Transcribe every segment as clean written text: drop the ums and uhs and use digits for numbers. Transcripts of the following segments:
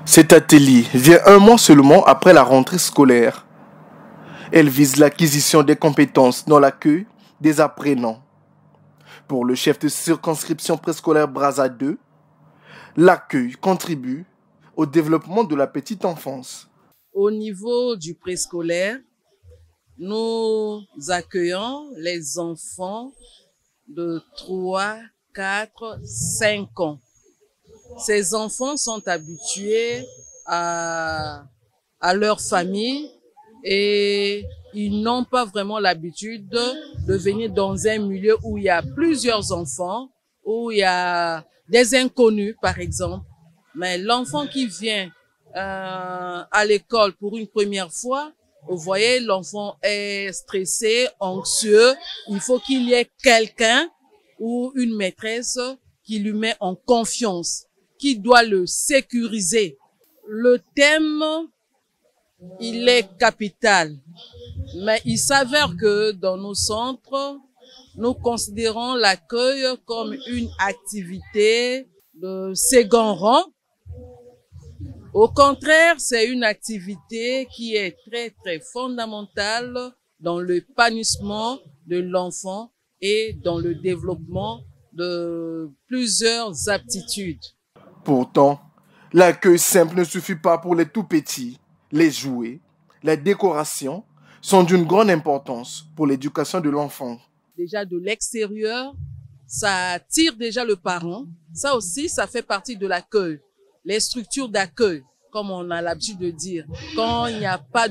Cet atelier vient un mois seulement après la rentrée scolaire. Elle vise l'acquisition des compétences dans l'accueil des apprenants. Pour le chef de circonscription préscolaire Brazza 2, l'accueil contribue au développement de la petite enfance. Au niveau du préscolaire, nous accueillons les enfants de 3, 4, 5 ans. Ces enfants sont habitués à leur famille et ils n'ont pas vraiment l'habitude de venir dans un milieu où il y a plusieurs enfants, où il y a des inconnus par exemple. Mais l'enfant qui vient à l'école pour une première fois, vous voyez, l'enfant est stressé, anxieux. Il faut qu'il y ait quelqu'un ou une maîtresse qui lui met en confiance, qui doit le sécuriser. Le thème, il est capital, mais il s'avère que dans nos centres, nous considérons l'accueil comme une activité de second rang. Au contraire, c'est une activité qui est très, très fondamentale dans l'épanouissement de l'enfant et dans le développement de plusieurs aptitudes. Pourtant, l'accueil simple ne suffit pas pour les tout-petits. Les jouets, les décorations sont d'une grande importance pour l'éducation de l'enfant. Déjà de l'extérieur, ça attire déjà le parent. Ça aussi, ça fait partie de l'accueil. Les structures d'accueil, comme on a l'habitude de dire, quand il n'y a pas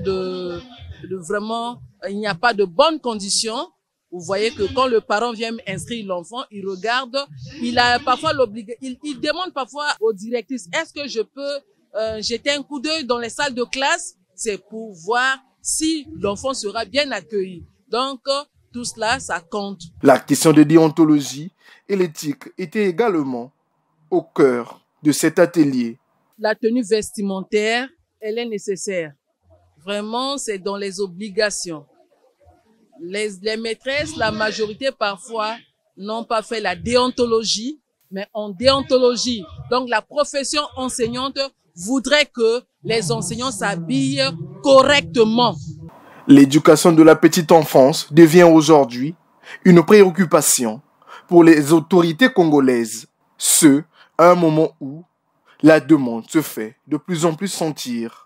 il n'y a pas de bonnes conditions. Vous voyez que quand le parent vient inscrire l'enfant, il regarde, il a parfois il demande parfois aux directrices, est-ce que je peux jeter un coup d'œil dans les salles de classe? C'est pour voir si l'enfant sera bien accueilli. Donc, tout cela, ça compte. La question de déontologie et l'éthique était également au cœur de cet atelier. La tenue vestimentaire, elle est nécessaire. Vraiment, c'est dans les obligations. Les maîtresses, la majorité parfois, n'ont pas fait la déontologie, mais en déontologie. Donc, la profession enseignante voudrait que les enseignants s'habillent correctement. L'éducation de la petite enfance devient aujourd'hui une préoccupation pour les autorités congolaises. Ce, à un moment où la demande se fait de plus en plus sentir.